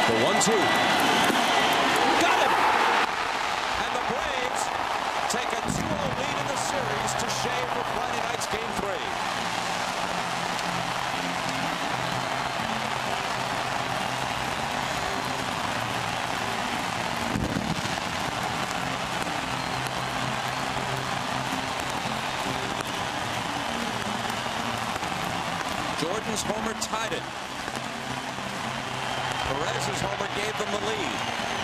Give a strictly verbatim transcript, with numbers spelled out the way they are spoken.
The one two. Got him! And the Braves take a two oh lead in the series to shave for Friday night's game three. Jordan's homer tied it. Perez's homer gave them the lead.